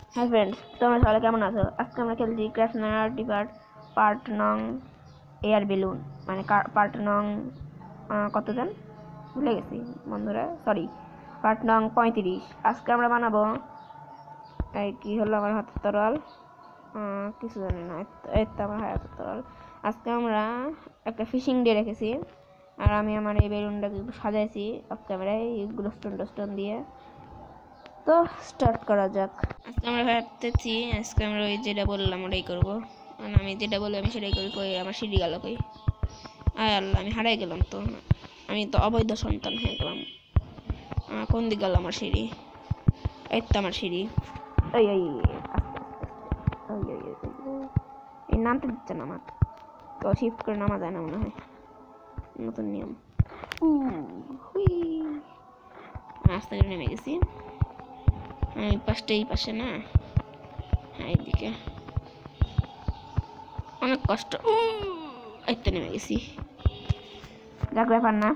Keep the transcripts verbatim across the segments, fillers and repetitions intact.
হ্যাঁ ফ্রেন্ডস, তোমরা সবাই কেমন আছো? আজকে আমরা খেলছি ক্র্যাশনার ডিপার্ট পার্ট নং এয়ার বেলুন, মানে পার্ট নং কত জন ভুলে গেছি বন্ধুরা, সরি, পার্ট নং পঁয়ত্রিশ। আজকে আমরা বানাবো এই কি হলো আমার হাতের তরল, কিছু জানি না, এই তো আমার হাতের তরল। আজকে আমরা একটা ফিশিং ডে রেখেছি, আর আমি আমার এই বেলুনটাকে একটু সাজাইছি অফ ক্যামেরায় গ্লোস্টোন টোস্টোন দিয়ে। তো স্টার্ট করা যাক। আজকে আমরা ভাবতেছি আজকে আমরা ওই যেটা বললাম ওটাই করবো, মানে আমি যেটা বলি আমি সেটাই করি। কই আমার সিঁড়ি গেল কই? আয় আল্লাহ, আমি হারাই গেলাম তো, আমি তো অবৈধ সন্তান হয়ে গেলাম। কোন দিক গেল আমার সিঁড়ি? এই তো আমার সিঁড়ি। ওই ওই এই নামতে দিচ্ছে না আমার, তো শিফট করে নামা যায় না মনে হয়, নতুন নিয়ম। রাস্তা করে নেমে গেছি আমি, পাশটা এই পাশে না, হ্যাঁ এইদিকে অনেক কষ্ট, এইতে নেমে গেছি। যাক ব্যাপার না,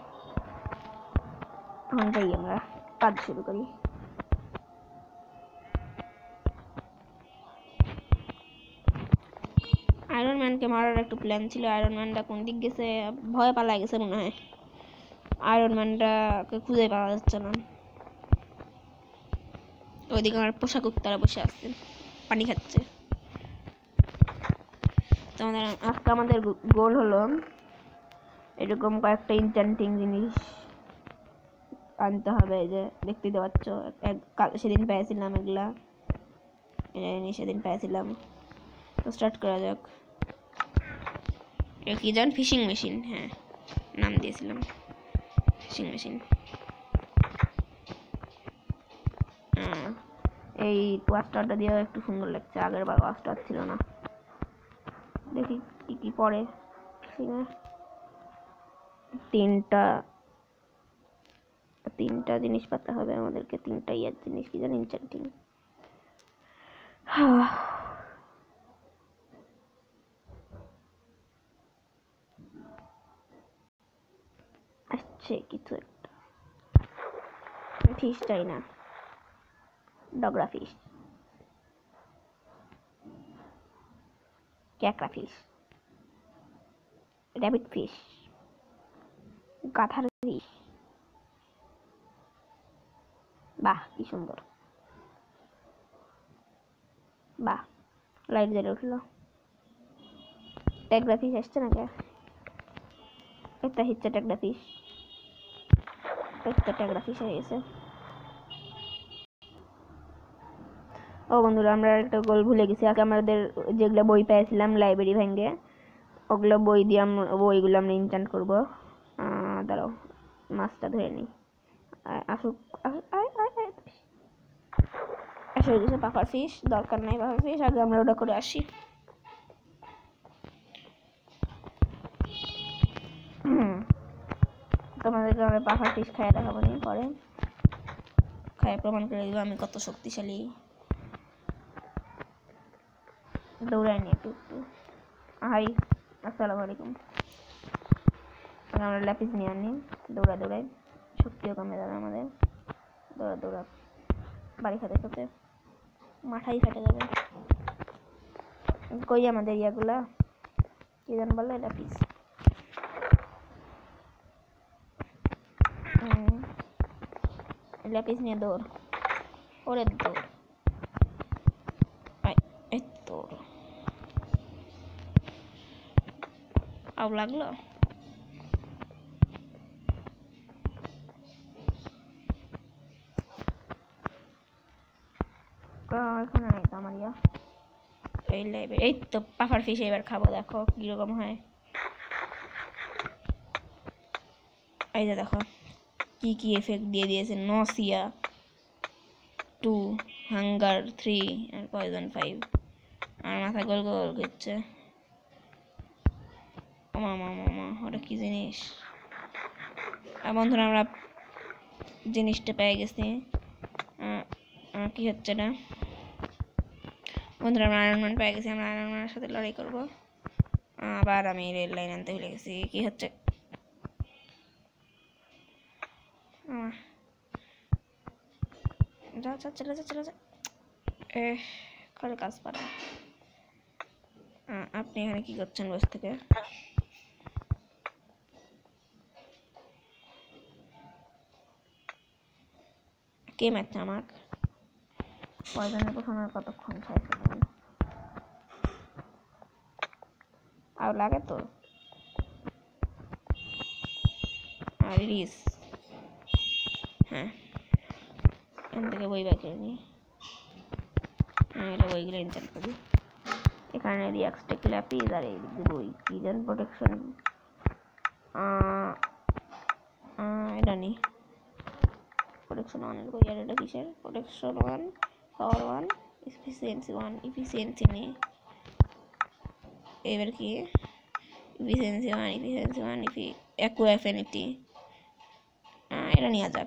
এখন যাই আমরা কাজ শুরু করি। আয়রন ম্যানকে মারার একটু প্ল্যান ছিল, আয়রন ম্যানটা কোন দিক গেছে, ভয় পালা গেছে মনে হয়। আয়রন ম্যানটাকে খুঁজে পাওয়া যাচ্ছে না। ওইদিকে আমার পোষা কুত্তারা বসে আছে, পানি খাচ্ছে। তোমাদের আজকে আমাদের গোল হলো এরকম কয়েকটা ইনচ্যান্টিং জিনিস আনতে হবে। এই যে দেখতে পাচ্ছ, সেদিন পেয়েছিলাম এগুলা, সেদিন পেয়েছিলাম। তো স্টার্ট করা যাক। এটা কি জান? ফিশিং মেশিন, হ্যাঁ নাম দিয়েছিলাম ফিশিং মেশিন। এই ওয়াস্টারটা দিয়েও একটু সুন্দর লাগছে, আগের বার ওয়াস্টার ছিল না। দেখি কি কি পড়ে। তিনটা তিনটা জিনিস পাতে হবে আমাদেরকে, তিনটা ইয়ার জিনিস, কি জানি ইনচ্যান্টিং। আসছে কিছু একটা, ফিশ চাই না, ডগরা ফিশ, ক্যাকড়া ফিশ, র্যাবিট ফিশ, গাথার ফিশ। বাহ কি সুন্দর, বাহ লাইট জ্বলে উঠলো। ট্যাগরা ফিশ আসছে না কে? একটা হিচ্ছে ট্যাগরা ফিশ, একটা ট্যাগরা ফিশ হয়ে গেছে। ও বন্ধুরা, আমরা একটা গোল ভুলে গেছি। আগে আমাদের যেগুলো বই পেয়েছিলাম লাইব্রেরি ভেঙে, ওগুলো বই দিয়ে আমরা বইগুলো আমরা ইনচ্যান্ট করবো। দাঁড়াও মাছটা ধরে নিই, আসুক এসে গেছে পাফার ফিশ, দরকার নাই পাফার ফিশ, আগে আমরা ওটা করে আসি। তোমাদেরকে আমরা পাফার ফিশ খাইয়ে দেখাবো নি, পরে খাইয়ে প্রমাণ করে দিব আমি কত শক্তিশালী। দৌড়াই নি একটু একটু। হাই আসসালামু আলাইকুম। আমরা ল্যাপিস নিয়ে আনি, দৌড়া দৌড়াই, শক্তিও কমে যাবে আমাদের। দৌড়া দৌড়া বাড়ি খাতে খাতে মাথাই ফেটে যাবে। কই আমাদের ইয়াগুলা, কি জান বলে, ল্যাপিস। ল্যাপিস নিয়ে দৌড়, ওরে দৌড়, এই দৌড়। আউ লাগলো, এখানে নাই তো আমার ইয়া। এই লাইব্রেরি, এই তো পাফার ফিশ এবার খাবো, দেখো কিরকম হয়। এই যে দেখো কি কি এফেক্ট দিয়ে দিয়েছে, নসিয়া টু, হাঙ্গার থ্রি, আর পয়জন ফাইভ, আর মাথা গোল গোল করছে। মামা মামা ওটা কি জিনিস? আর বন্ধুরা আমরা জিনিসটা পেয়ে গেছি, কি হচ্ছে না বন্ধুরা, আমরা আয়রন ম্যান পেয়ে গেছি। আমরা আয়রন ম্যানের সাথে লড়াই করবো। আবার আমি রেল লাইন আনতে ভুলে গেছি, কি হচ্ছে? যা যা চলে যা চলে যা, এ করে কাজ পারে। আপনি এখানে কি করছেন বসে থেকে? কে মারছে আমাক? পয়জনের প্রথমে কতক্ষণ খাইছে তুমি? আর লাগে তো আর রিস। হ্যাঁ এখান থেকে বই বাকি নি, এটা বইগুলো ইনচার্জ করি। এখানে রিয়াক্সটেক ল্যাপিস আর এই দিক বই কিজেন প্রোটেকশন এটা নি প্রোটেকশন ওয়ানের বই। আর এটা কিসের? Protection one, power one, efficiency one. Efficiency নিয়ে এবার কি ইফিসিয়েন্সি ওয়ান, ইফিসিয়েন্সি ওয়ান, ইফি অ্যাকু অ্যাফিনিটি এটা নেওয়া যাক।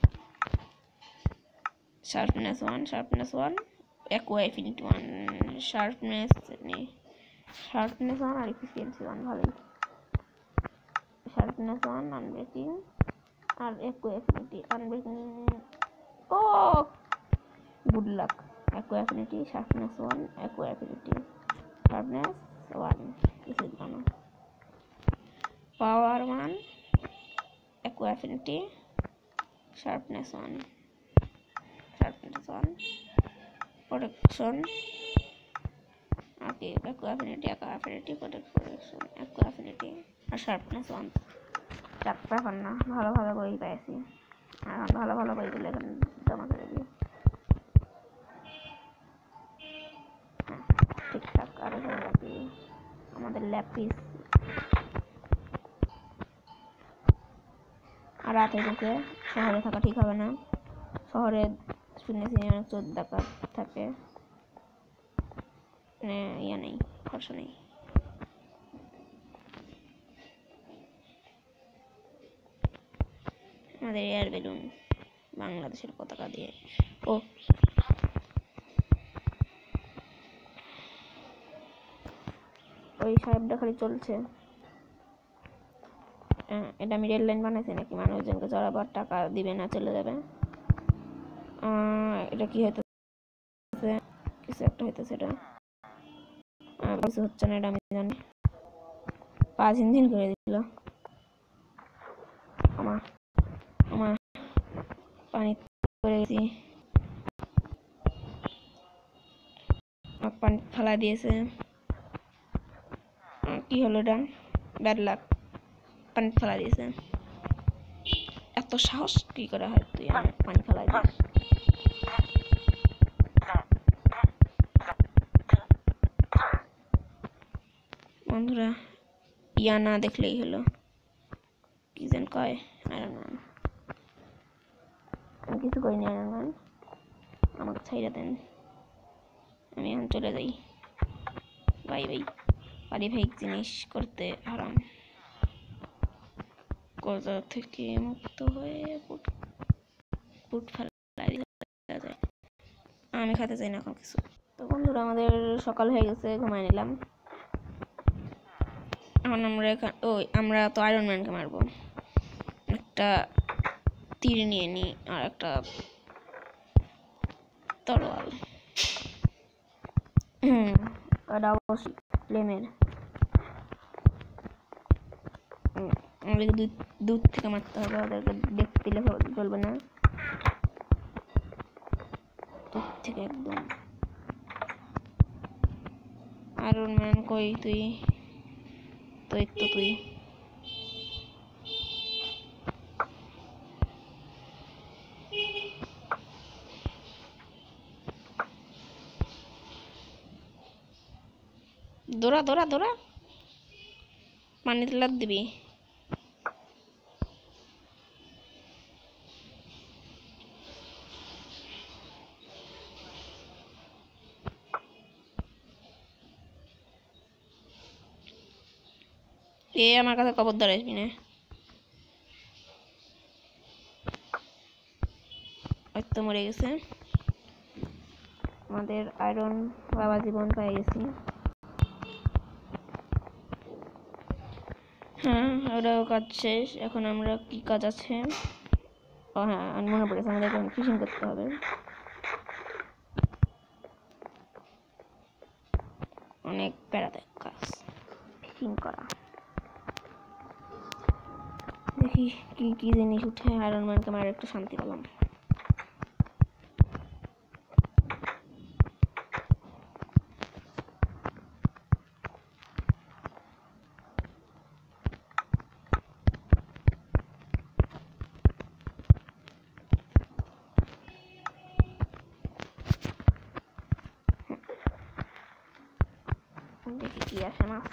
Sharpness one, sharpness one, aqua affinity one. Sharpness নেই, শার্পনেস ওয়ান আর ইফিসিয়েন্সি ওয়ান ভালোই। শার্পনেস ওয়ান, আনব্রেকিং আর অ্যাকু অ্যাফিনিটি। আনব্রেকিং ও good luck. Aqua affinity, sharpness one, aqua affinity, sharpness one কিছু জানো। Power one, aqua affinity, sharpness one, sharpness one, protection okay, Accu affinity, aqua affinity, protection, aqua affinity আর sharpness one. চার ব্যাপার না, ভালো ভালো বই পেয়েছি। এখন ভালো ভালো বইগুলো এখানে জমা করে দিই। হ্যাঁ ঠিকঠাক। আর ল্যাপি আমাদের ল্যাপিস আর রাতে ঢুকে শহরে থাকা ঠিক হবে না। শহরে শুনেছি অনেক চোর ডাকাত থাকে, মানে ইয়া নেই, খরচা নেই। আমাদের এয়ার বেলুন বাংলাদেশের পতাকা দিয়ে। ও ওই সাহেবটা খালি চলছে। এটা আমি রেল লাইন বানাইছি নাকি মানুষজনকে চড়াবার টাকা দিবে না চলে যাবে? এটা কি হইতেছে? কিছু একটা হইতেছে, এটা কিছু হচ্ছে না, এটা আমি জানি। পাঁচ ইঞ্জিন করে দিল আমার আমার পানি করে গেছি, পানি ফেলা দিয়েছে। কি হলো এটা? ব্যাড লাক, পানি ফেলা দিয়েছে। এত সাহস কি করে হয় তুই আমার পানি ফেলাই দিস? বন্ধুরা ইয়া না দেখলেই হলো, কি যেন কয় আয়রন ম্যান। আমি কিছু করিনি আয়রন ম্যান, আমাকে ছাইড়া দেন, আমি এখন চলে যাই। Bye bye. পারিবারিক জিনিস করতে হারাম, গজা থেকে মুক্ত হয়ে পুট পুট ফেলাই যায়। আমি খেতে চাই না এখন কিছু। তো বন্ধুরা আমাদের সকাল হয়ে গেছে, ঘুমাই নিলাম। এখন আমরা এখানে ওই আমরা তো আয়রন ম্যানকে মারবো। একটা তীর নিয়ে নিই আর একটা তরোয়াল। হুম এটা অবশ্যই ফ্লেমের। আমাদেরকে দুধ দুধ থেকে মারতে হবে, ওদেরকে দেখতে দিলে চলবে না, দুধ থেকে একদম। আয়রন ম্যান কই তুই? তুই তো তুই দৌড়া দৌড়া দৌড়া, পানিতে লাফ দিবি। এ আমার কাছে খবরদার আসবি না। হয়তো মরে গেছে। আমাদের আয়রন বাবা জীবন পেয়ে গেছি। হ্যাঁ ওটাও কাজ শেষ। এখন আমরা কি কাজ আছে? ও হ্যাঁ মনে পড়েছে, আমাদের এখন ফিশিং করতে হবে। অনেক প্যারাদায়ক কাজ ফিশিং করা। দেখি কি কি জিনিস উঠে। আয়রন ম্যানকে মারা একটু শান্তি পেলাম। দেখি কি আসে মাছ।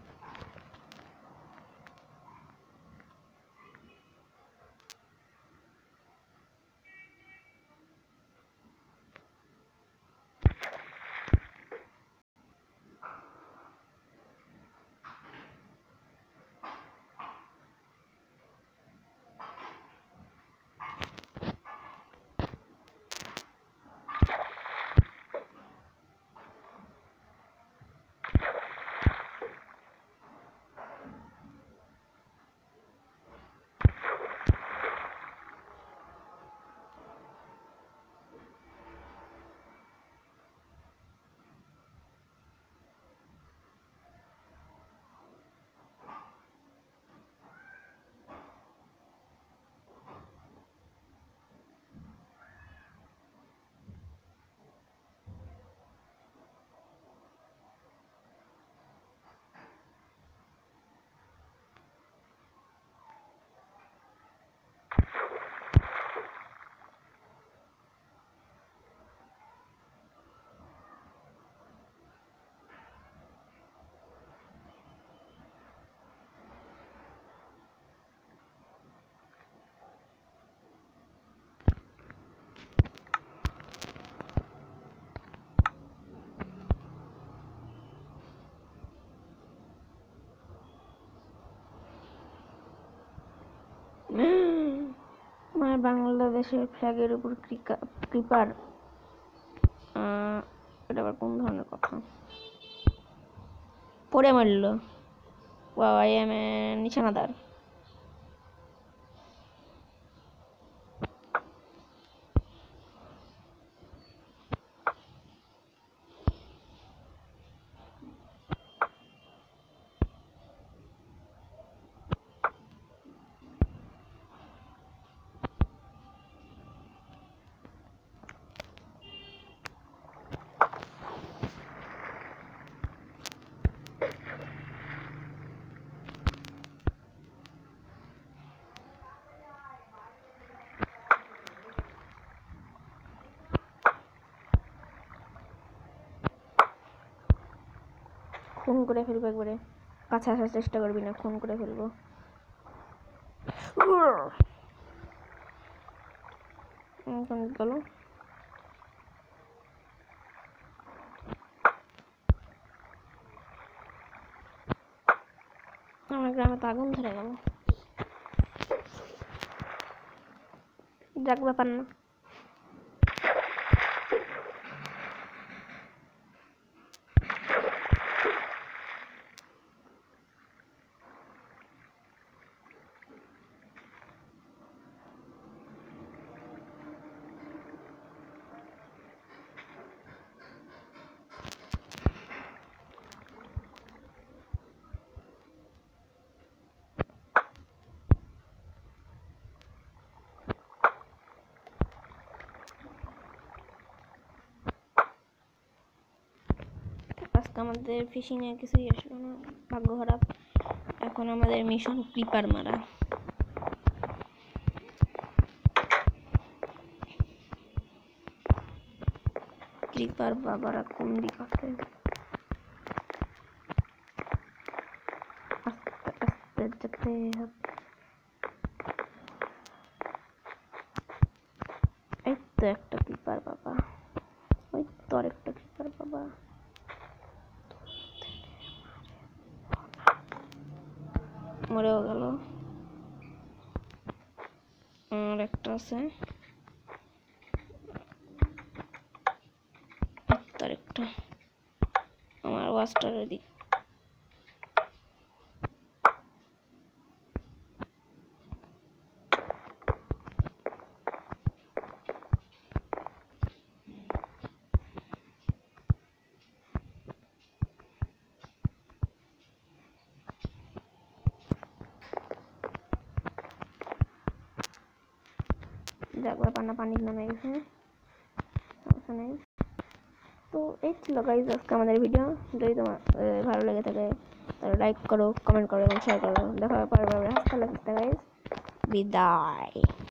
আমার বাংলাদেশের ফ্ল্যাগের উপর ক্রিপার, এটা আবার কোন ধরনের কথা? পড়ে মারল। ওয়াও, আই এম এ নিশানাদার। খুন করে ফেলবো একবারে। কাছে আসার চেষ্টা করবি না, খুন করে ফেলবো। গেল আমার গ্রামে তো আগুন ধরে গেল। যাক, ব্যাপার না। আজকে আমাদের ফিশিং এ কিছুই আসলো না, ভাগ্য খারাপ। এখন আমাদের মিশন ক্রিপার মারা। ক্রিপার বাবারা কোন দিক আছে? আস্তে আস্তে যেতে হবে। এই তো একটা ক্রিপার বাবা, ওই তো আরেকটা ক্রিপার বাবা। মরেও গেল। আর একটা আছে, আরেকটা আমার ওয়াস্টারের দিক। একবার পান্না পানি নামে গেছে, সমস্যা নেই। তো এই ছিল গাইজ আজকে আমাদের ভিডিও। যদি তোমার ভালো লেগে থাকে তাহলে লাইক করো, কমেন্ট করো এবং শেয়ার করো। দেখা হবে পরের বার। হাসতে লাগতে গাইজ, বিদায়।